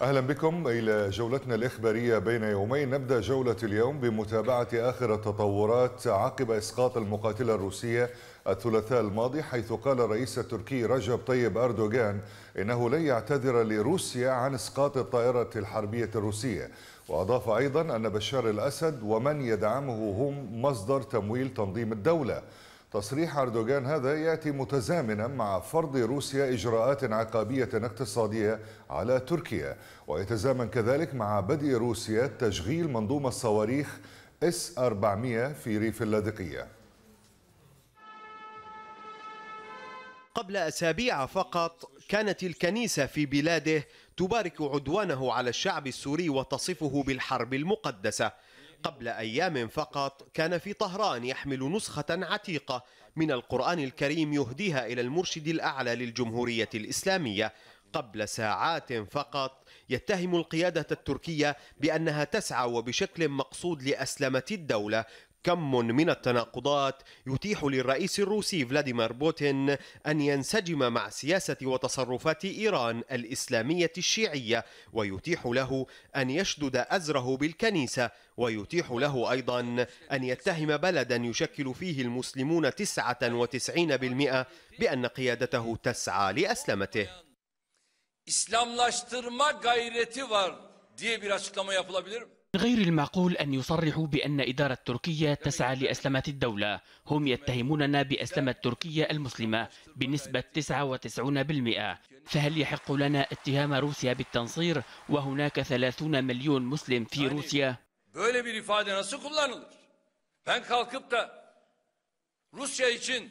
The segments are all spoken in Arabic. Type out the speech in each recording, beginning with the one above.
أهلا بكم إلى جولتنا الإخبارية بين يومين. نبدأ جولة اليوم بمتابعة آخر التطورات عقب إسقاط المقاتلة الروسية الثلاثاء الماضي، حيث قال الرئيس التركي رجب طيب أردوغان إنه لن يعتذر لروسيا عن إسقاط الطائرة الحربية الروسية. وأضاف أيضا أن بشار الأسد ومن يدعمه هم مصدر تمويل تنظيم الدولة. تصريح أردوغان هذا يأتي متزامنا مع فرض روسيا إجراءات عقابية اقتصادية على تركيا، ويتزامن كذلك مع بدء روسيا تشغيل منظومة صواريخ S-400 في ريف اللاذقية. قبل أسابيع فقط كانت الكنيسة في بلاده تبارك عدوانه على الشعب السوري وتصفه بالحرب المقدسة. قبل أيام فقط كان في طهران يحمل نسخة عتيقة من القرآن الكريم يهديها إلى المرشد الأعلى للجمهورية الإسلامية. قبل ساعات فقط يتهم القيادة التركية بأنها تسعى وبشكل مقصود لأسلمة الدولة. كم من التناقضات يتيح للرئيس الروسي فلاديمير بوتين أن ينسجم مع سياسة وتصرفات إيران الإسلامية الشيعية، ويتيح له أن يشدد أزره بالكنيسة، ويتيح له أيضا أن يتهم بلدا يشكل فيه المسلمون 99% بأن قيادته تسعى لأسلمته. İslamlaştırma gayreti var diye bir açıklama yapılabilir mi? غير المعقول أن يصرحوا بأن إدارة تركيا تسعى لأسلمة الدولة. هم يتهموننا بأسلمة تركيا المسلمة بنسبة 99%، فهل يحق لنا اتهام روسيا بالتنصير وهناك 30 مليون مسلم في روسيا؟ Böyle bir ifade nasıl kullanılır? Ben kalkıp da Rusya için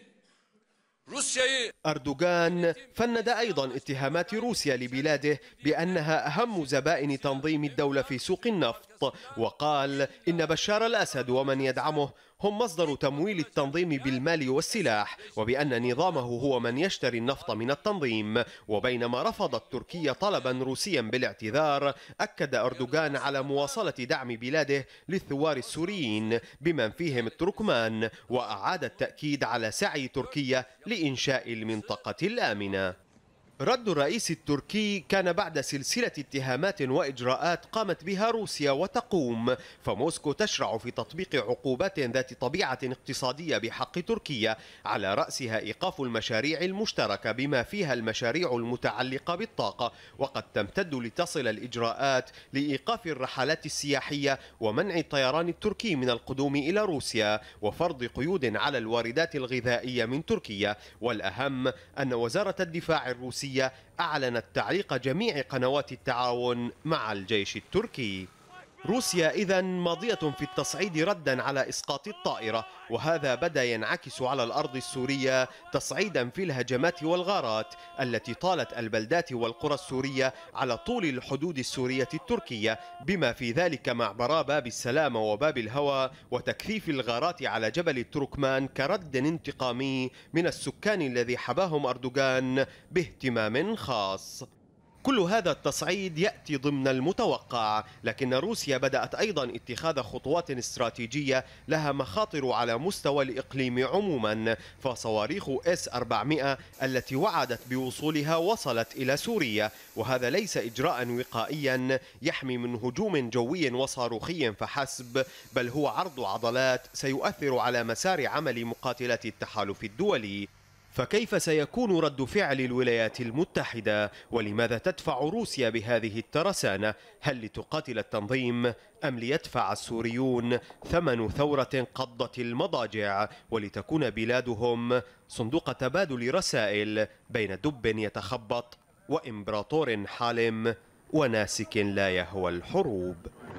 أردوغان فند أيضا اتهامات روسيا لبلاده بأنها أهم زبائن تنظيم الدولة في سوق النفط، وقال إن بشار الأسد ومن يدعمه هم مصدر تمويل التنظيم بالمال والسلاح، وبأن نظامه هو من يشتري النفط من التنظيم. وبينما رفضت تركيا طلبا روسيا بالاعتذار، أكد أردوغان على مواصلة دعم بلاده للثوار السوريين بمن فيهم التركمان، وأعاد التأكيد على سعي تركيا لإنشاء المنطقة الآمنة. رد الرئيس التركي كان بعد سلسلة اتهامات وإجراءات قامت بها روسيا وتقوم، فموسكو تشرع في تطبيق عقوبات ذات طبيعة اقتصادية بحق تركيا، على رأسها إيقاف المشاريع المشتركة بما فيها المشاريع المتعلقة بالطاقة، وقد تمتد لتصل الإجراءات لإيقاف الرحلات السياحية ومنع الطيران التركي من القدوم إلى روسيا، وفرض قيود على الواردات الغذائية من تركيا. والأهم أن وزارة الدفاع الروسية أعلنت تعليق جميع قنوات التعاون مع الجيش التركي. روسيا إذن ماضية في التصعيد ردا على إسقاط الطائرة، وهذا بدأ ينعكس على الأرض السورية تصعيدا في الهجمات والغارات التي طالت البلدات والقرى السورية على طول الحدود السورية التركية، بما في ذلك معبرا باب السلامة وباب الهوى، وتكثيف الغارات على جبل التركمان كرد انتقامي من السكان الذي حباهم أردوغان باهتمام خاص. كل هذا التصعيد يأتي ضمن المتوقع، لكن روسيا بدأت أيضا اتخاذ خطوات استراتيجية لها مخاطر على مستوى الإقليم عموما، فصواريخ S-400 التي وعدت بوصولها وصلت إلى سوريا، وهذا ليس إجراء وقائيا يحمي من هجوم جوي وصاروخي فحسب، بل هو عرض عضلات سيؤثر على مسار عمل مقاتلات التحالف الدولي. فكيف سيكون رد فعل الولايات المتحدة؟ ولماذا تدفع روسيا بهذه الترسانة؟ هل لتقاتل التنظيم أم ليدفع السوريون ثمن ثورة قضت المضاجع، ولتكون بلادهم صندوق تبادل رسائل بين دب يتخبط وإمبراطور حالم وناسك لا يهوى الحروب؟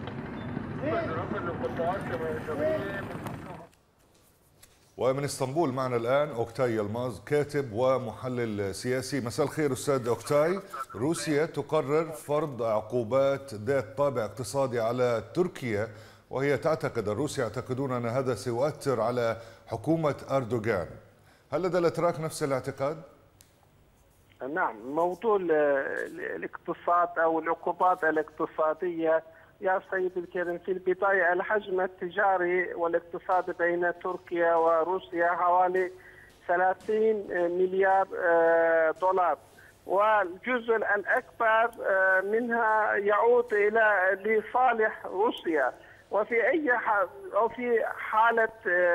ومن اسطنبول معنا الآن أوكتاي يلماز، كاتب ومحلل سياسي. مساء الخير أستاذ أوكتاي. روسيا تقرر فرض عقوبات ذات طابع اقتصادي على تركيا، وهي تعتقد، الروس يعتقدون أن هذا سيؤثر على حكومة أردوغان. هل لدى الأتراك نفس الاعتقاد؟ نعم، موضوع الاقتصاد أو العقوبات الاقتصادية يا سيدي الكريم، في البداية الحجم التجاري والاقتصادي بين تركيا وروسيا حوالي 30 مليار دولار، والجزء الأكبر منها يعود إلى لصالح روسيا. وفي أو في حالة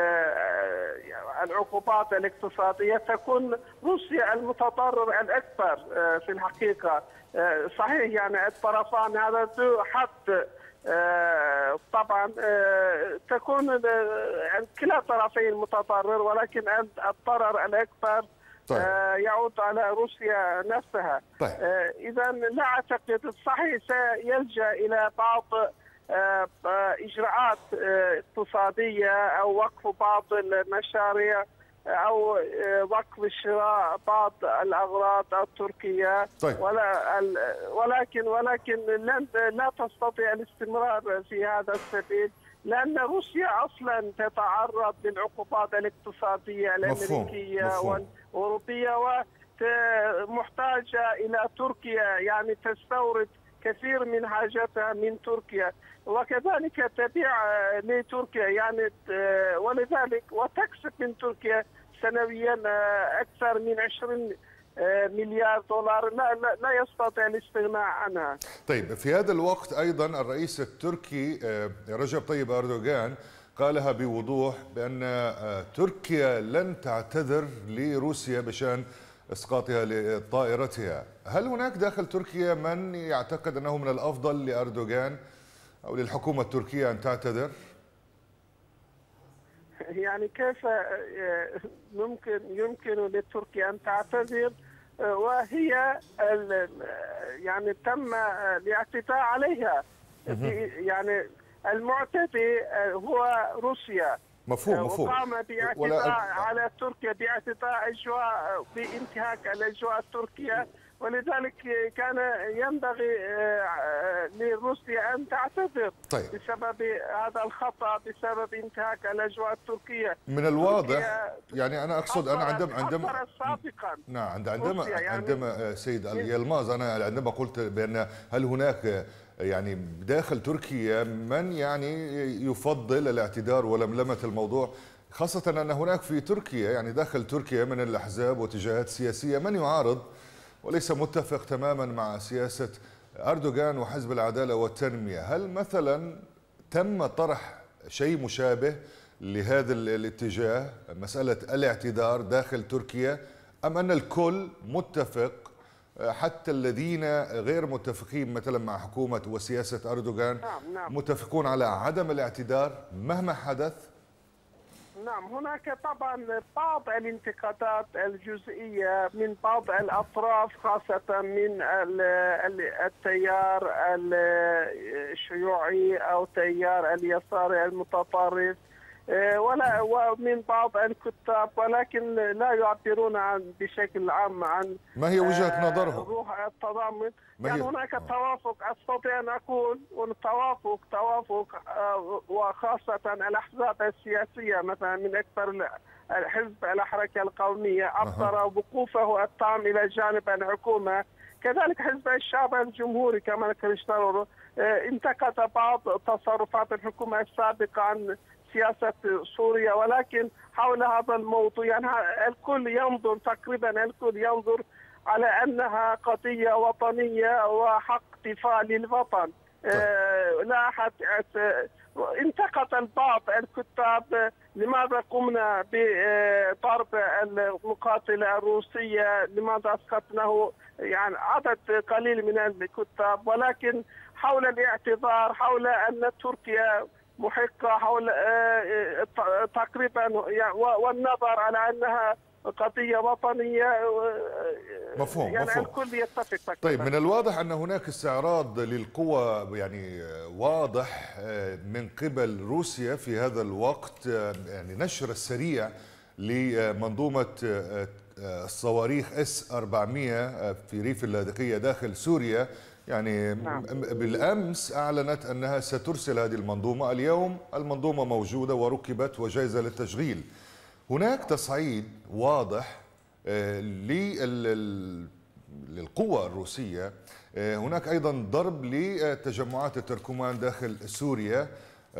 العقوبات الاقتصادية تكون روسيا المتضرر الأكبر في الحقيقة. صحيح يعني الطرفان هذا ذو حق طبعا تكون كلا الطرفين متضرر، ولكن الضرر الأكبر طيب. يعود على روسيا نفسها. طيب. إذا لا أعتقد صحيح سيلجأ إلى بعض إجراءات اقتصادية أو وقف بعض المشاريع أو وقف شراء بعض الأغراض التركية. طيب. ولكن لا تستطيع الاستمرار في هذا السبيل، لأن روسيا أصلا تتعرض للعقوبات الاقتصادية الأمريكية والأوروبية ومحتاجة إلى تركيا، يعني تستورد كثير من حاجاتها من تركيا وكذلك تبيع لتركيا، يعني ولذلك وتكسب من تركيا سنويا أكثر من 20 مليار دولار لا يستطيع الاستغناء عنها. طيب في هذا الوقت أيضا الرئيس التركي رجب طيب أردوغان قالها بوضوح بأن تركيا لن تعتذر لروسيا بشأن إسقاطها لطائرتها. هل هناك داخل تركيا من يعتقد أنه من الأفضل لأردوغان أو للحكومة التركية أن تعتذر؟ يعني كيف يمكن لتركيا أن تعتذر وهي يعني تم الاعتداء عليها؟ يعني المعتدي هو روسيا. مفهوم. وقام باعتداء على تركيا بانتهاك الأجواء التركية، ولذلك كان ينبغي لروسيا أن تعتذر. طيب. بسبب هذا الخطأ، بسبب انتهاك الأجواء التركية. من الواضح يعني أنا أقصد أنا عندما سابقا نعم عندما سيد يلماز أنا عندما قلت بأن هل هناك يعني داخل تركيا من يعني يفضل الاعتذار ولملمة الموضوع، خاصة أن هناك في تركيا يعني داخل تركيا من الأحزاب واتجاهات سياسية من يعارض وليس متفق تماما مع سياسة أردوغان وحزب العدالة والتنمية. هل مثلا تم طرح شيء مشابه لهذا الاتجاه، مسألة الاعتذار داخل تركيا، أم أن الكل متفق حتى الذين غير متفقين مثلا مع حكومة وسياسة أردوغان متفقون على عدم الاعتذار مهما حدث؟ نعم، هناك طبعا بعض الانتقادات الجزئية من بعض الأطراف، خاصة من التيار الشيوعي أو تيار اليسار المتطرف ومن بعض الكتاب، ولكن لا يعبرون بشكل عام عن ما هي وجهة نظرهم روح التضامن. يعني هناك توافق، أستطيع أن أقول توافق وخاصة الأحزاب السياسية، مثلا من أكثر حزب الحركة القومية أبصر وقوفه التام إلى جانب الحكومة، كذلك حزب الشعب الجمهوري كما كريشتارو انتقد بعض تصرفات الحكومة السابقة عن سياسة سوريا، ولكن حول هذا الموضوع يعني تقريبا الكل ينظر على أنها قضية وطنية وحق دفاع للوطن. لا أحد انتقد البعض الكتاب لماذا قمنا بضرب المقاتلة الروسية، لماذا أسقطناه، يعني عدد قليل من الكتاب، ولكن حول الاعتذار، حول أن تركيا محقة، حول تقريبا والنظر على أنها قضية وطنية. مفهوم. الكل يتفق. طيب من الواضح أن هناك استعراض للقوى يعني واضح من قبل روسيا في هذا الوقت، يعني نشر السريع لمنظومة الصواريخ S-400 في ريف اللاذقية داخل سوريا. يعني بالأمس أعلنت أنها سترسل هذه المنظومة، اليوم المنظومة موجودة وركبت وجاهزة للتشغيل. هناك تصعيد واضح للقوى الروسية، هناك أيضا ضرب لتجمعات التركمان داخل سوريا.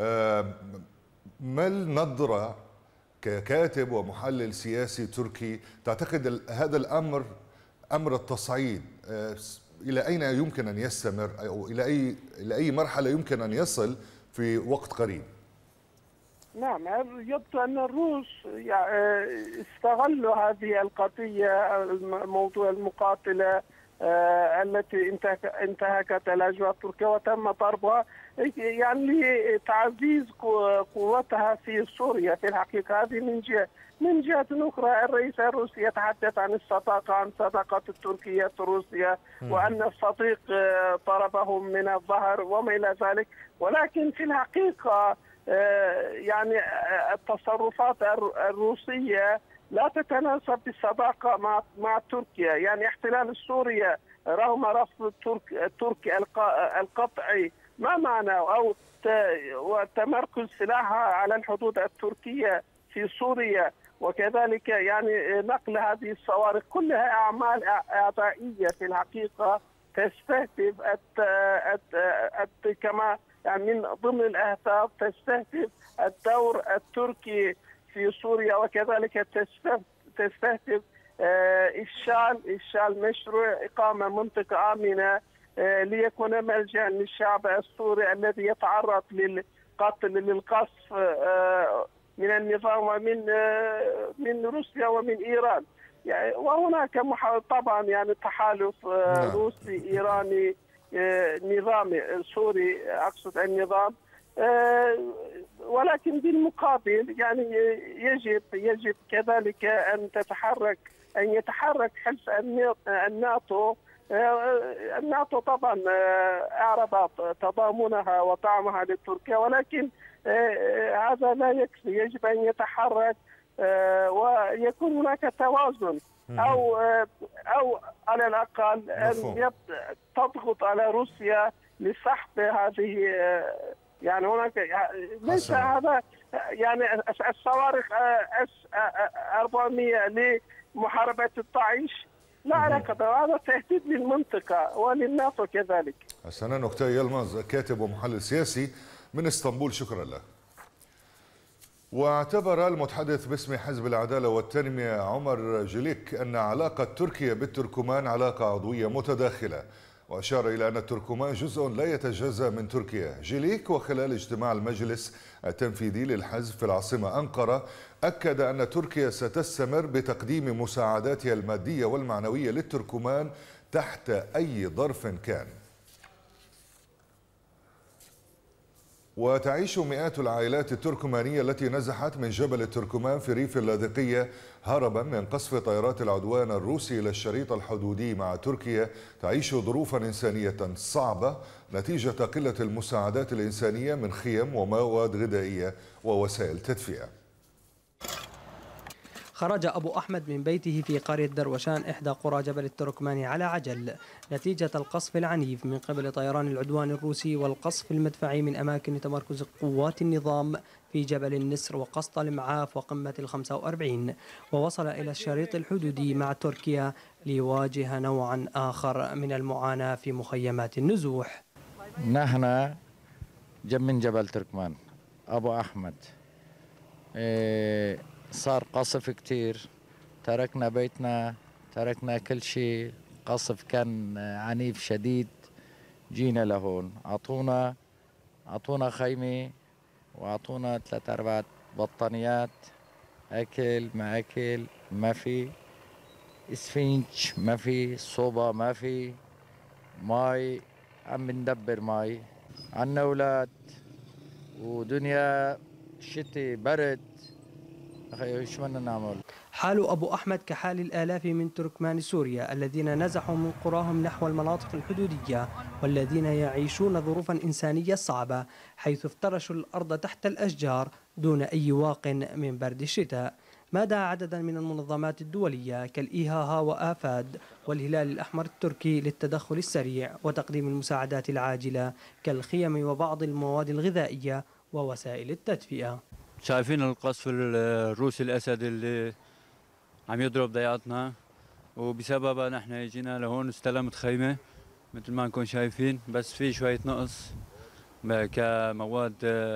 ما النظرة ككاتب ومحلل سياسي تركي، تعتقد هذا الأمر أمر التصعيد إلى أين يمكن أن يستمر أو إلى أي مرحلة يمكن أن يصل في وقت قريب؟ نعم، يبدو أن الروس استغلوا هذه القضية، موضوع المقاتلة التي انتهكت الأجواء التركية وتم ضربها، يعني لتعزيز قوتها في سوريا. في الحقيقة هذه من جهة. من جهة أخرى الرئيس الروسي يتحدث عن الصداقة، عن صداقة التركية روسيا، وأن الصديق ضربهم من الظهر وما إلى ذلك. ولكن في الحقيقة يعني التصرفات الروسية لا تتناسب بالصداقة مع تركيا. يعني احتلال سوريا رغم رفض التركي القطعي ما معنى أو تمركز سلاحها على الحدود التركية في سوريا، وكذلك يعني نقل هذه الصواريخ، كلها أعمال أعدائية في الحقيقة تستهدف كما يعني من ضمن الأهداف تستهدف الدور التركي في سوريا، وكذلك تستهدف إفشال مشروع إقامة منطقة آمنة ليكون ملجأ للشعب السوري الذي يتعرض للقتل للقصف من النظام ومن روسيا ومن إيران. يعني وهناك طبعا يعني تحالف روسي إيراني نظامي سوري، أقصد النظام، ولكن بالمقابل يعني يجب كذلك أن يتحرك حلف الناتو. الناتو طبعا أعرب تضامنها ودعمها لتركيا، ولكن هذا لا يكفي، يجب أن يتحرك ويكون هناك توازن أو على الأقل أن تضغط على روسيا لسحب هذه. يعني هناك ليس هذا يعني الصواريخ S-400 لمحاربة الداعش لا علاقة، هذا تهديد للمنطقة وللناتو كذلك. حسنا نكتاي يلمز، كاتب ومحلل سياسي من اسطنبول، شكرا له. واعتبر المتحدث باسم حزب العدالة والتنمية عمر جليك أن علاقة تركيا بالتركمان علاقة عضوية متداخلة، وأشار إلى أن التركمان جزء لا يتجزأ من تركيا. جليك وخلال اجتماع المجلس التنفيذي للحزب في العاصمة أنقرة أكد أن تركيا ستستمر بتقديم مساعداتها المادية والمعنوية للتركمان تحت أي ظرف كان. وتعيش مئات العائلات التركمانية التي نزحت من جبل التركمان في ريف اللاذقية هربا من قصف طائرات العدوان الروسي إلى الشريط الحدودي مع تركيا تعيش ظروفا إنسانية صعبة نتيجة قلة المساعدات الإنسانية من خيم ومواد غذائية ووسائل تدفئة. خرج أبو أحمد من بيته في قرية دروشان إحدى قرى جبل التركمان على عجل نتيجة القصف العنيف من قبل طيران العدوان الروسي والقصف المدفعي من أماكن تمركز قوات النظام في جبل النسر وقسط المعاف وقمة ال45، ووصل إلى الشريط الحدودي مع تركيا ليواجه نوعا آخر من المعاناة في مخيمات النزوح. نحن من جبل تركمان أبو أحمد صار قصف كتير، تركنا بيتنا، تركنا كل شيء، قصف كان عنيف شديد. جينا لهون أعطونا خيمة وأعطونا 3-4 بطانيات، أكل ما أكل ما في، اسفنج ما في، صوبة ما في، ماي عم ندبر ماي، عنا أولاد ودنيا شتي برد، ايش بدنا نعمل؟ حال أبو أحمد كحال الآلاف من تركمان سوريا الذين نزحوا من قراهم نحو المناطق الحدودية والذين يعيشون ظروفا إنسانية صعبة حيث افترشوا الأرض تحت الأشجار دون أي واق من برد الشتاء. ما دعا عددا من المنظمات الدولية كالإيهاها وآفاد والهلال الأحمر التركي للتدخل السريع وتقديم المساعدات العاجلة كالخيم وبعض المواد الغذائية ووسائل التدفئة. شايفين القصف الروسي الأسد اللي عم يضرب ضيعتنا، وبسببها نحن جينا لهون استلمت خيمة مثل ما نكون شايفين، بس في شوية نقص كمواد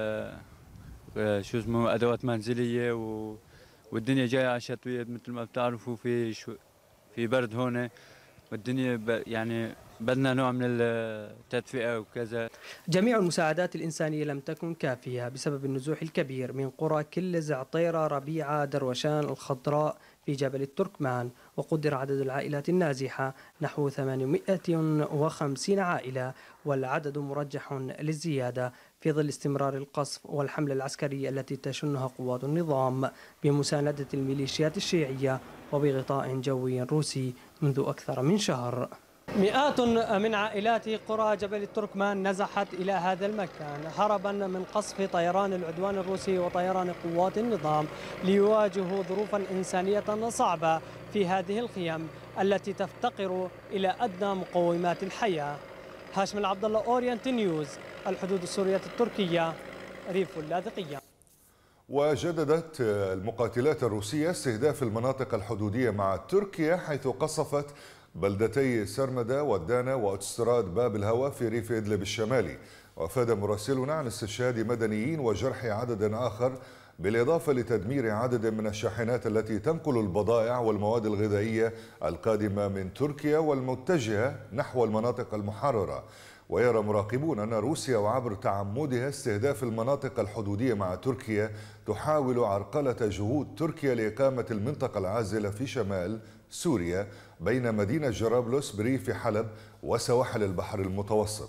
أدوات منزلية والدنيا جاية على الشتوية مثل ما بتعرفوا، في برد هون، والدنيا يعني بدنا نوع من التدفئة وكذا. جميع المساعدات الإنسانية لم تكن كافية بسبب النزوح الكبير من قرى كلز، عطيرة، ربيعة، دروشان، الخضراء في جبل التركمان، وقدر عدد العائلات النازحة نحو 850 عائلة، والعدد مرجح للزيادة في ظل استمرار القصف والحملة العسكرية التي تشنها قوات النظام بمساندة الميليشيات الشيعية وبغطاء جوي روسي منذ أكثر من شهر. مئات من عائلات قرى جبل التركمان نزحت إلى هذا المكان هربا من قصف طيران العدوان الروسي وطيران قوات النظام ليواجهوا ظروفا إنسانية صعبة في هذه الخيام التي تفتقر إلى أدنى مقومات الحياة. هاشم العبد الله، أورينت نيوز، الحدود السورية التركية، ريف اللاذقية. وجددت المقاتلات الروسية استهداف المناطق الحدودية مع تركيا، حيث قصفت بلدتي سرمدة والدانا وأوتستراد باب الهوى في ريف إدلب الشمالي. وأفاد مراسلنا عن استشهاد مدنيين وجرح عدد آخر، بالإضافة لتدمير عدد من الشاحنات التي تنقل البضائع والمواد الغذائية القادمة من تركيا والمتجهة نحو المناطق المحررة. ويرى مراقبون أن روسيا وعبر تعمدها استهداف المناطق الحدودية مع تركيا تحاول عرقلة جهود تركيا لإقامة المنطقة العازلة في شمال سوريا بين مدينة جرابلس بريف حلب وسواحل البحر المتوسط.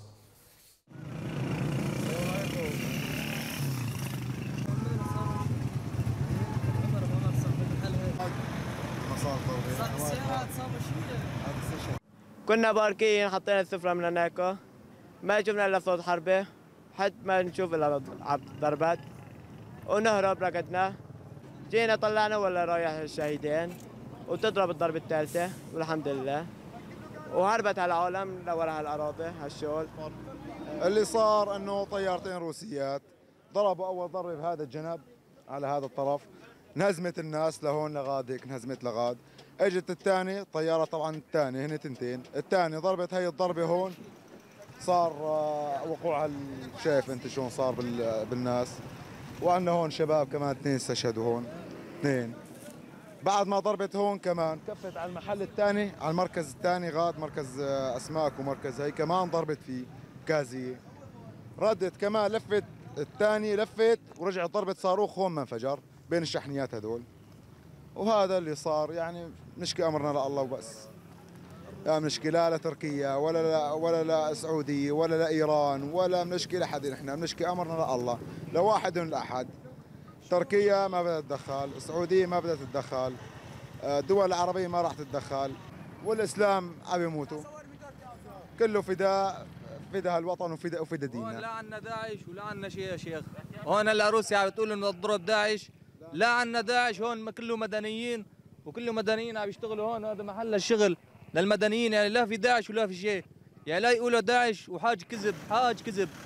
كنا باركين، حطينا السفرة من هناك، ما شفنا الا صوت حربة، حتى ما نشوف الا ضربات، ونهرب ركضنا، جينا طلعنا ولا رايح الشهيدين، وتضرب الضربة الثالثة والحمد لله، وهربت هالعالم لورا هالأراضي هالشغل. اللي صار انه طيارتين روسيات ضربوا اول ضربة بهذا الجنب على هذا الطرف، انهزمت الناس لهون لغاد، هيك انهزمت لغاد. اجت الثاني طيارة، طبعا الثاني هن تنتين، الثاني ضربت هي الضربة هون، صار وقوع شايف انت شلون صار بالناس. وعندنا هون شباب كمان 2 استشهدوا هون 2. بعد ما ضربت هون كمان كفت على المحل الثاني، على المركز الثاني غاد، مركز اسماك ومركز هي كمان ضربت فيه كازية. ردت كمان لفت الثاني، لفت ورجعت ضربت صاروخ هون ما انفجر بين الشحنيات هذول. وهذا اللي صار، يعني نشكي امرنا لله وبس. لا بنشكي لا لتركيا ولا لسعوديه ولا لايران ولا بنشكي لحد، نحن بنشكي امرنا لله، لواحد من الاحد. تركيا ما بدها تتدخل، السعوديه ما بدها تتدخل، الدول العربيه ما راح تتدخل، والاسلام عم يموتوا. كله فداء الوطن وفداء ديننا. لا عنا داعش ولا عنا شيء يا شيخ. هون هلا روسيا عم بتقول انه تضرب داعش، لا عنا داعش، هون كله مدنيين وكله مدنيين عم يشتغلوا هون، هذا محل الشغل للمدنيين، يعني لا في داعش ولا في شيء، يعني لا يقولوا داعش وحاج كذب، حاج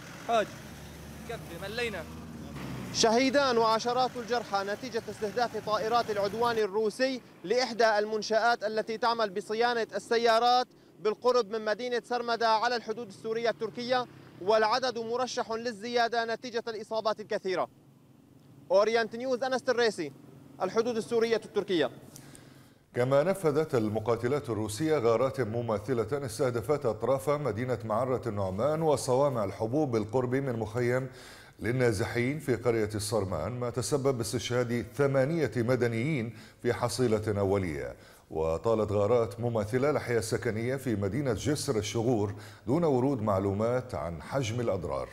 كفي ملينا. شهيدان وعشرات الجرحى نتيجة استهداف طائرات العدوان الروسي لإحدى المنشآت التي تعمل بصيانة السيارات بالقرب من مدينة سرمدة على الحدود السورية التركية، والعدد مرشح للزيادة نتيجة الإصابات الكثيرة. أورينت نيوز، أنس الريسي، الحدود السورية التركية. كما نفذت المقاتلات الروسية غارات مماثلة استهدفت أطراف مدينة معرة النعمان وصوامع الحبوب بالقرب من مخيم للنازحين في قرية الصرمان، ما تسبب باستشهاد 8 مدنيين في حصيلة أولية. وطالت غارات مماثلة لحياة سكنية في مدينة جسر الشغور دون ورود معلومات عن حجم الأضرار.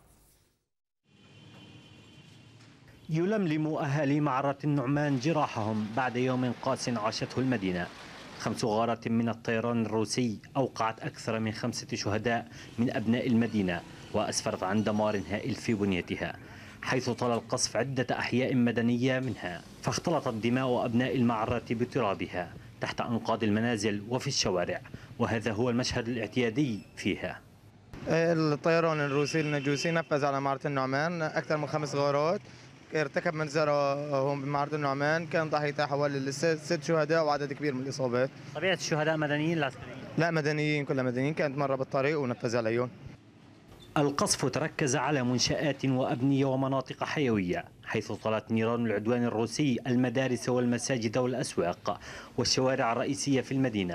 يلملم أهالي معرة النعمان جراحهم بعد يوم قاس عاشته المدينة. 5 غارات من الطيران الروسي أوقعت أكثر من 5 شهداء من أبناء المدينة، وأسفرت عن دمار هائل في بنيتها، حيث طال القصف عدة أحياء مدنية منها، فاختلطت دماء أبناء المعرة بترابها تحت أنقاض المنازل وفي الشوارع، وهذا هو المشهد الاعتيادي فيها. الطيران الروسي النجوسي نفذ على معرة النعمان أكثر من 5 غارات، ارتكب منزرة هون بمعرة النعمان، كان ضحيتها حوالي 6 شهداء وعدد كبير من الإصابات. طبيعة الشهداء مدنيين لا عسكريين؟ لا مدنيين، كلها مدنيين، كانت مرة بالطريق ونفذ عليهم. القصف تركز على منشآت وأبنية ومناطق حيوية، حيث طالت نيران العدوان الروسي المدارس والمساجد والأسواق والشوارع الرئيسية في المدينة،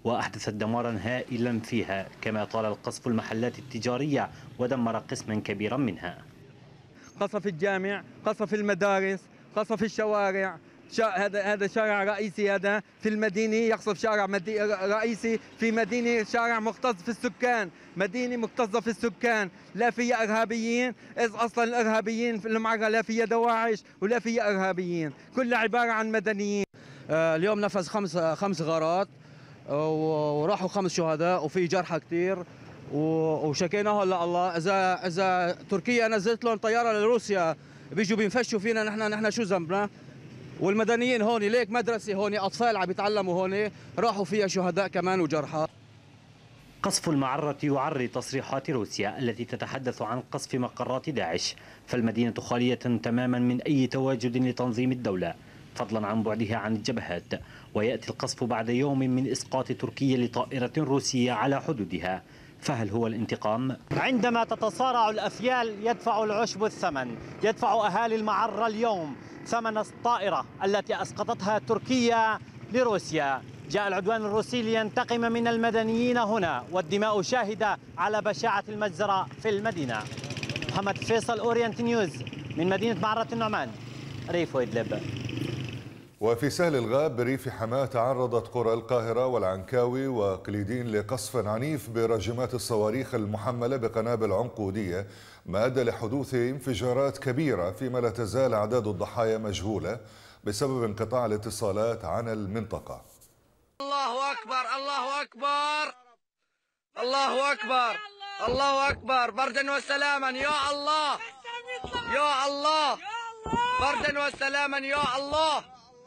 وأحدثت دمارا هائلا فيها، كما طال القصف المحلات التجارية ودمر قسما كبيرا منها. قصف الجامع، قصف المدارس، قصف الشوارع. هذا شارع رئيسي، هذا في المدينة يقصف شارع رئيسي في مدينة، شارع مكتظ في السكان، مدينة مكتظة في السكان، لا فيها إرهابيين، إذ أصلا الإرهابيين في المعرة لا فيها دواعش ولا فيها إرهابيين، كلها عبارة عن مدنيين. اليوم نفذ خمس غارات وراحوا 5 شهداء وفي جرحى كثير، وشكيناهم لله. إذا تركيا نزلت لهم طيارة لروسيا بيجوا بينفشوا فينا، نحن شو ذنبنا؟ والمدنيين هون ليك مدرسة هون، أطفال عم يتعلموا هون، راحوا فيها شهداء كمان وجرحى. قصف المعرة يعري تصريحات روسيا التي تتحدث عن قصف مقرات داعش، فالمدينة خالية تماما من أي تواجد لتنظيم الدولة، فضلا عن بعدها عن الجبهات. ويأتي القصف بعد يوم من إسقاط تركيا لطائرة روسية على حدودها، فهل هو الانتقام؟ عندما تتصارع الأفيال يدفع العشب الثمن، يدفع أهالي المعرة اليوم ثمن الطائرة التي أسقطتها تركيا لروسيا. جاء العدوان الروسي لينتقم من المدنيين هنا، والدماء شاهدة على بشاعة المجزرة في المدينة. محمد فيصل، أورينت نيوز، من مدينة معرة النعمان، ريف وإدلب. وفي سهل الغاب بريف حماة تعرضت قرى القاهرة والعنكاوي وقليدين لقصف عنيف براجمات الصواريخ المحملة بقنابل عنقودية، ما أدى لحدوث انفجارات كبيرة، فيما لا تزال أعداد الضحايا مجهولة بسبب انقطاع الاتصالات عن المنطقة. الله أكبر، الله أكبر، الله أكبر، الله أكبر، بردا وسلاما يا الله، يا الله، بردا وسلاما يا الله،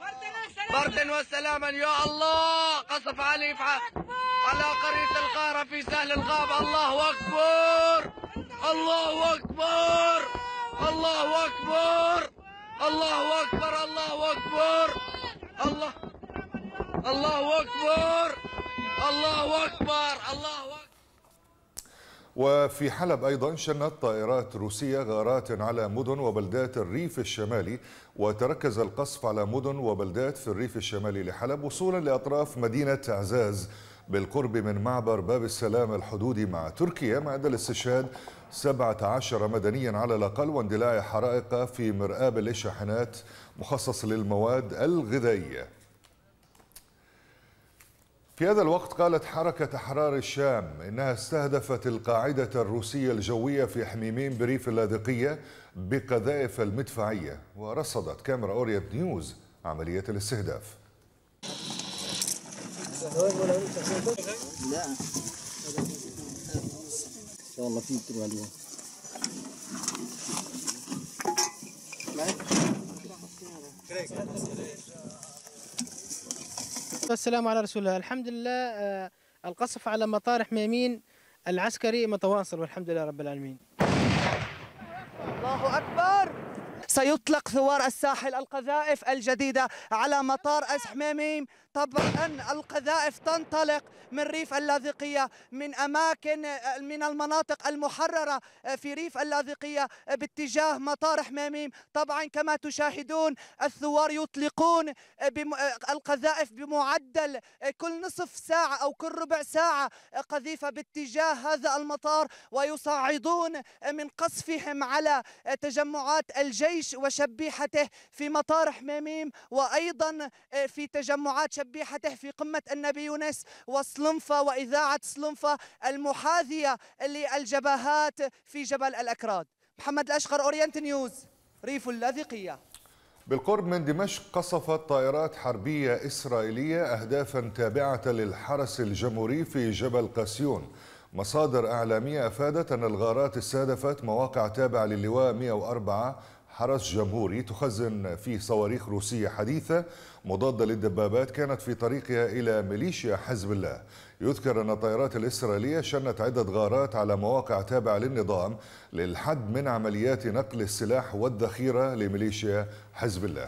بردا وسلاما يا الله. قصف عنيف على قرية القاهرة في سهل الغاب. الله أكبر، الله أكبر، الله أكبر، الله أكبر، الله أكبر، الله أكبر، الله أكبر، الله أكبر. وفي حلب أيضا شنت طائرات روسية غارات على مدن وبلدات الريف الشمالي، وتركز القصف على مدن وبلدات في الريف الشمالي لحلب وصولا لأطراف مدينة عزاز بالقرب من معبر باب السلام الحدودي مع تركيا، ما أدى لاستشهاد 17 مدنيا على الأقل واندلاع حرائق في مرآب للشاحنات مخصص للمواد الغذائية. في هذا الوقت قالت حركة أحرار الشام إنها استهدفت القاعدة الروسية الجوية في حميميم بريف اللاذقية بقذائف المدفعية، ورصدت كاميرا أورينت نيوز عملية الاستهداف. والسلام على رسول الله. الحمد لله، القصف على مطار حميمين العسكري متواصل والحمد لله رب العالمين. الله أكبر. سيطلق ثوار الساحل القذائف الجديدة على مطار حميميم. طبعا القذائف تنطلق من ريف اللاذقية، من أماكن من المناطق المحررة في ريف اللاذقية باتجاه مطار حميميم. طبعا كما تشاهدون الثوار يطلقون القذائف بمعدل كل نصف ساعة أو كل ربع ساعة قذيفة باتجاه هذا المطار، ويصعدون من قصفهم على تجمعات الجيش وشبيحته في مطار حميميم، وأيضا في تجمعات شبيحته في قمة النبي يونس وسلنفة وإذاعة سلنفة المحاذية للجبهات في جبل الأكراد. محمد الأشقر، أورينت نيوز، ريف اللاذقية. بالقرب من دمشق قصفت طائرات حربية إسرائيلية أهدافا تابعة للحرس الجمهوري في جبل قاسيون. مصادر إعلامية أفادت أن الغارات استهدفت مواقع تابعة للواء 104 حرس جمهوري تخزن فيه صواريخ روسية حديثة مضادة للدبابات كانت في طريقها إلى ميليشيا حزب الله. يذكر أن الطائرات الإسرائيلية شنت عدة غارات على مواقع تابعة للنظام للحد من عمليات نقل السلاح والذخيرة لميليشيا حزب الله.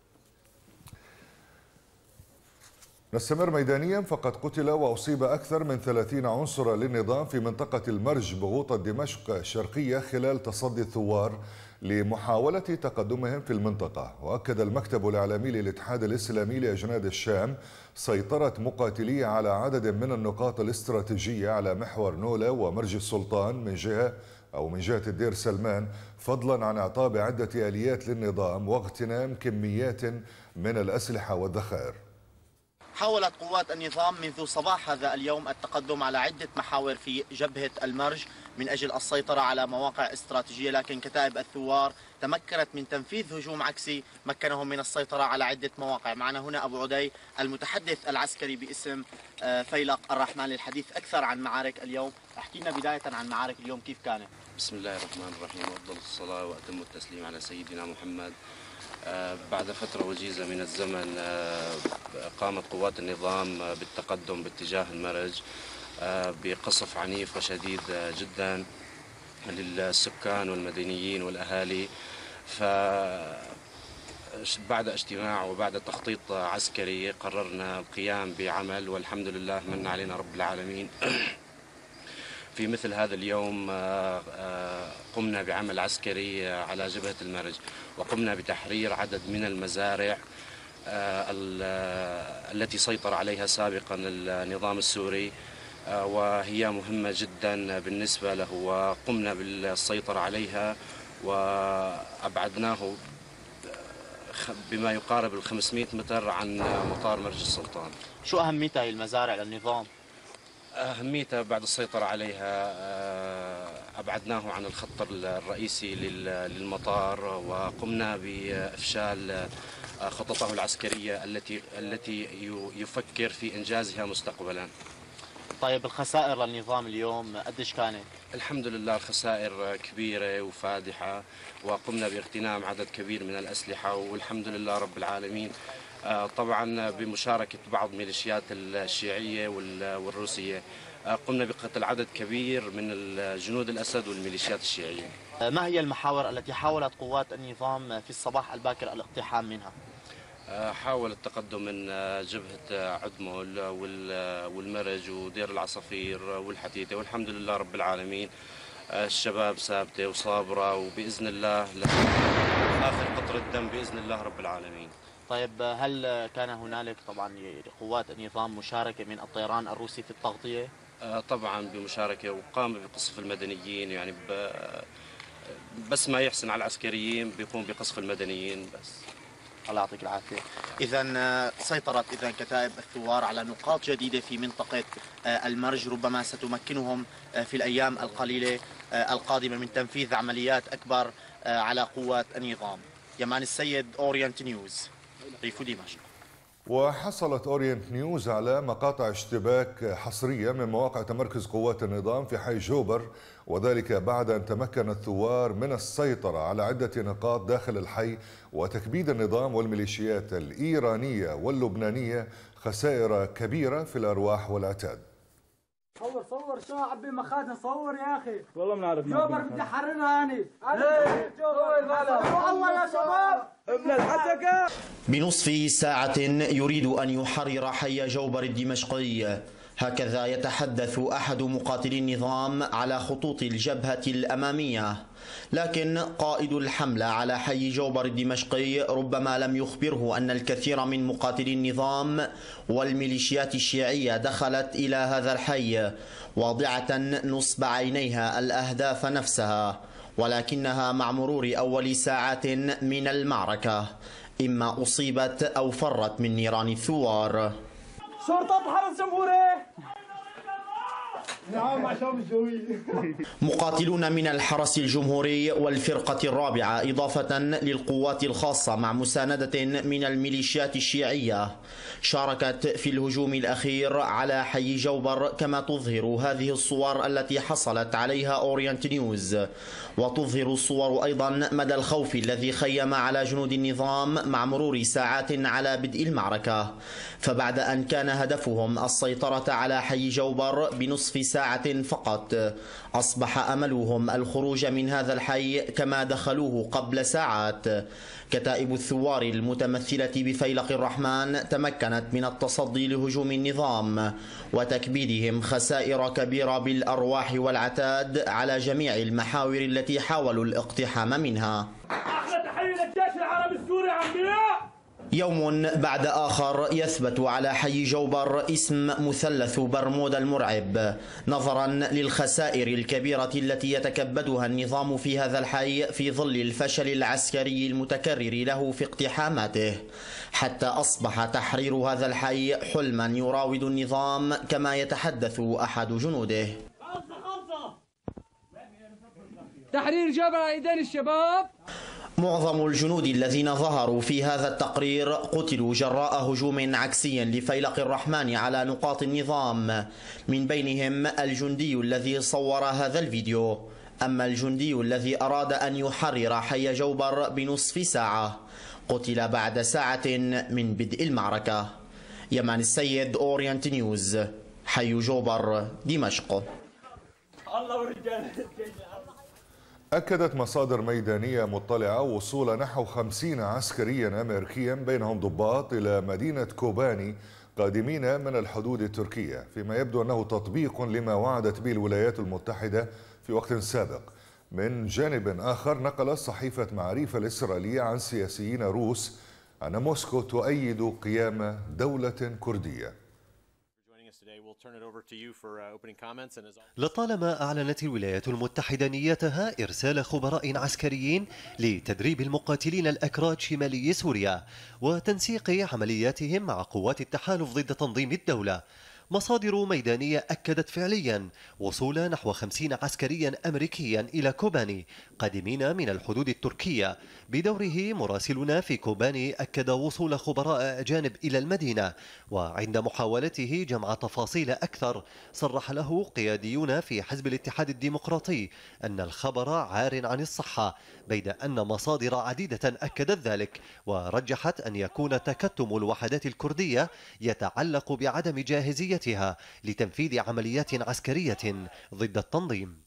نستمر ميدانيا، فقد قتل وأصيب أكثر من 30 عنصرا للنظام في منطقة المرج بغوطة دمشق الشرقية خلال تصدي الثوار لمحاولة تقدمهم في المنطقة. وأكد المكتب الإعلامي للاتحاد الإسلامي لأجناد الشام سيطرة مقاتليه على عدد من النقاط الاستراتيجية على محور نولا ومرج السلطان من جهة الدير سلمان، فضلا عن إعطاء عدة آليات للنظام واغتنام كميات من الأسلحة والذخائر. حاولت قوات النظام منذ صباح هذا اليوم التقدم على عدة محاور في جبهة المرج من أجل السيطرة على مواقع استراتيجية، لكن كتائب الثوار تمكنت من تنفيذ هجوم عكسي مكنهم من السيطرة على عدة مواقع. معنا هنا أبو عدي المتحدث العسكري باسم فيلق الرحمن للحديث أكثر عن معارك اليوم. احكي لنا بداية عن معارك اليوم كيف كانت؟ بسم الله الرحمن الرحيم، وأفضل الصلاة وأتم التسليم على سيدنا محمد. بعد فترة وجيزة من الزمن قامت قوات النظام بالتقدم باتجاه المرج بقصف عنيف وشديد جدا للسكان والمدنيين والأهالي. فبعد اجتماع وبعد تخطيط عسكري قررنا القيام بعمل، والحمد لله من علينا رب العالمين. في مثل هذا اليوم قمنا بعمل عسكري على جبهة المرج، وقمنا بتحرير عدد من المزارع التي سيطر عليها سابقا النظام السوري، وهي مهمة جدا بالنسبة له، وقمنا بالسيطرة عليها وأبعدناه بما يقارب 500 متر عن مطار مرج السلطان. شو أهميتها هي المزارع للنظام؟ أهميتها بعد السيطرة عليها أبعدناه عن الخط الرئيسي للمطار، وقمنا بإفشال خططه العسكرية التي يفكر في إنجازها مستقبلا. طيب الخسائر للنظام اليوم قديش كانت؟ الحمد لله الخسائر كبيرة وفادحة، وقمنا باغتنام عدد كبير من الأسلحة والحمد لله رب العالمين، طبعا بمشاركة بعض ميليشيات الشيعية والروسية. قمنا بقتل عدد كبير من جنود الأسد والميليشيات الشيعية. ما هي المحاور التي حاولت قوات النظام في الصباح الباكر الاقتحام منها؟ حاول التقدم من جبهة عدمل والمرج ودير العصافير والحتيتة، والحمد لله رب العالمين الشباب ثابتة وصابرة، وبإذن الله آخر قطرة دم بإذن الله رب العالمين. طيب هل كان هنالك طبعا قوات النظام مشاركة من الطيران الروسي في التغطية؟ طبعا بمشاركة، وقام بقصف المدنيين، يعني بس ما يحسن على العسكريين بيقوم بقصف المدنيين بس. الله يعطيك العافية. إذا سيطرت كتائب الثوار على نقاط جديدة في منطقة المرج، ربما ستمكنهم في الأيام القليلة القادمة من تنفيذ عمليات أكبر على قوات النظام. يمان السيد، أورينت نيوز، ريف دمشق. وحصلت أورينت نيوز على مقاطع اشتباك حصرية من مواقع تمركز قوات النظام في حي جوبر، وذلك بعد أن تمكن الثوار من السيطرة على عدة نقاط داخل الحي وتكبيد النظام والميليشيات الإيرانية واللبنانية خسائر كبيرة في الأرواح والعتاد. صور شو عبي مخادن، صور يا اخي والله ما نعرف جوبر بدي احررها انا والله يا شباب ابن الحسكه. بنصف ساعة يريد أن يحرر حي جوبر الدمشقي، هكذا يتحدث أحد مقاتلي النظام على خطوط الجبهة الأمامية، لكن قائد الحملة على حي جوبر الدمشقي ربما لم يخبره أن الكثير من مقاتلي النظام والميليشيات الشيعية دخلت إلى هذا الحي واضعة نصب عينيها الأهداف نفسها، ولكنها مع مرور أول ساعات من المعركة إما أصيبت أو فرت من نيران الثوار. شرطة الحرس الجمهوري. مقاتلون من الحرس الجمهوري والفرقة الرابعة إضافة للقوات الخاصة مع مساندة من الميليشيات الشيعية شاركت في الهجوم الأخير على حي جوبر، كما تظهر هذه الصور التي حصلت عليها أورينت نيوز، وتظهر الصور أيضا مدى الخوف الذي خيم على جنود النظام مع مرور ساعات على بدء المعركة. فبعد أن كان هدفهم السيطرة على حي جوبر بنصف ساعة ساعة فقط. أصبح أملهم الخروج من هذا الحي كما دخلوه قبل ساعات. كتائب الثوار المتمثلة بفيلق الرحمن تمكنت من التصدي لهجوم النظام وتكبيدهم خسائر كبيرة بالأرواح والعتاد على جميع المحاور التي حاولوا الاقتحام منها. أحلى تحية للجيش العربي السوري عمياء. يوم بعد آخر يثبت على حي جوبر اسم مثلث برمودا المرعب نظرا للخسائر الكبيرة التي يتكبدها النظام في هذا الحي في ظل الفشل العسكري المتكرر له في اقتحاماته، حتى أصبح تحرير هذا الحي حلما يراود النظام كما يتحدث أحد جنوده. تحرير جبل أيدين الشباب. معظم الجنود الذين ظهروا في هذا التقرير قتلوا جراء هجوم عكسي لفيلق الرحمن على نقاط النظام، من بينهم الجندي الذي صور هذا الفيديو. أما الجندي الذي أراد أن يحرر حي جوبر بنصف ساعة قتل بعد ساعة من بدء المعركة. يمان السيد، أورينت نيوز، حي جوبر، دمشق. أكدت مصادر ميدانية مطلعة وصول نحو 50 عسكريا أمريكيا بينهم ضباط إلى مدينة كوباني قادمين من الحدود التركية، فيما يبدو أنه تطبيق لما وعدت به الولايات المتحدة في وقت سابق. من جانب آخر نقلت صحيفة معاريف الإسرائيلية عن سياسيين روس أن موسكو تؤيد قيام دولة كردية. لطالما أعلنت الولايات المتحدة نيتها إرسال خبراء عسكريين لتدريب المقاتلين الأكراد شمالي سوريا وتنسيق عملياتهم مع قوات التحالف ضد تنظيم الدولة. مصادر ميدانية أكدت فعليا وصول نحو 50 عسكريا أمريكيا إلى كوباني قادمين من الحدود التركية. بدوره مراسلنا في كوباني أكد وصول خبراء أجانب إلى المدينة، وعند محاولته جمع تفاصيل أكثر صرح له قياديون في حزب الاتحاد الديمقراطي أن الخبر عار عن الصحة، بيد أن مصادر عديدة أكدت ذلك ورجحت أن يكون تكتم الوحدات الكردية يتعلق بعدم جاهزية لتنفيذ عمليات عسكرية ضد التنظيم.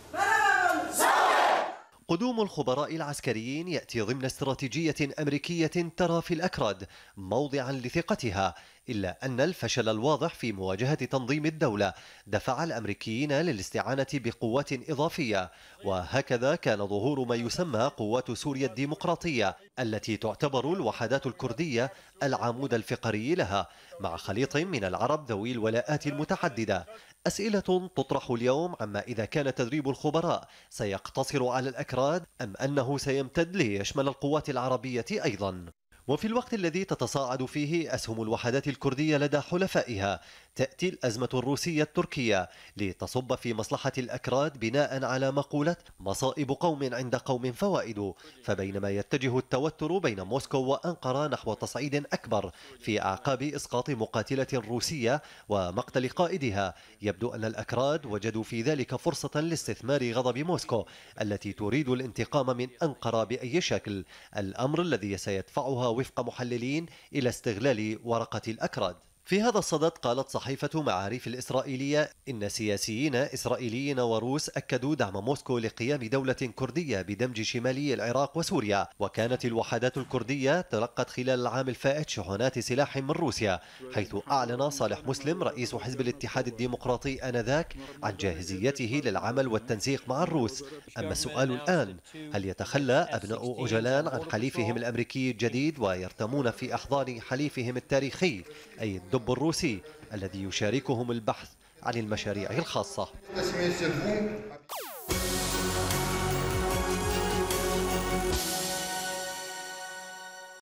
قدوم الخبراء العسكريين يأتي ضمن استراتيجية أمريكية ترى في الأكراد موضعا لثقتها، إلا أن الفشل الواضح في مواجهة تنظيم الدولة دفع الأمريكيين للاستعانة بقوات إضافية، وهكذا كان ظهور ما يسمى قوات سوريا الديمقراطية التي تعتبر الوحدات الكردية العمود الفقري لها، مع خليط من العرب ذوي الولاءات المتعددة. أسئلة تطرح اليوم عما إذا كان تدريب الخبراء سيقتصر على الأكراد أم أنه سيمتد ليشمل القوات العربية أيضا. وفي الوقت الذي تتصاعد فيه أسهم الوحدات الكردية لدى حلفائها تأتي الأزمة الروسية التركية لتصب في مصلحة الأكراد بناء على مقولة مصائب قوم عند قوم فوائد. فبينما يتجه التوتر بين موسكو وأنقرة نحو تصعيد أكبر في أعقاب إسقاط مقاتلة روسية ومقتل قائدها، يبدو أن الأكراد وجدوا في ذلك فرصة لاستثمار غضب موسكو التي تريد الانتقام من أنقرة بأي شكل، الأمر الذي سيدفعها وفق محللين إلى استغلال ورقة الأكراد. في هذا الصدد قالت صحيفة معاريف الإسرائيلية إن سياسيين إسرائيليين وروس أكدوا دعم موسكو لقيام دولة كردية بدمج شمالي العراق وسوريا. وكانت الوحدات الكردية تلقت خلال العام الفائت شحنات سلاح من روسيا، حيث أعلن صالح مسلم رئيس حزب الاتحاد الديمقراطي آنذاك عن جاهزيته للعمل والتنسيق مع الروس. أما السؤال الآن، هل يتخلى أبناء أوجلان عن حليفهم الأمريكي الجديد ويرتمون في أحضان حليفهم التاريخي أي الدب الروسي الذي يشاركهم البحث عن المشاريع الخاصة؟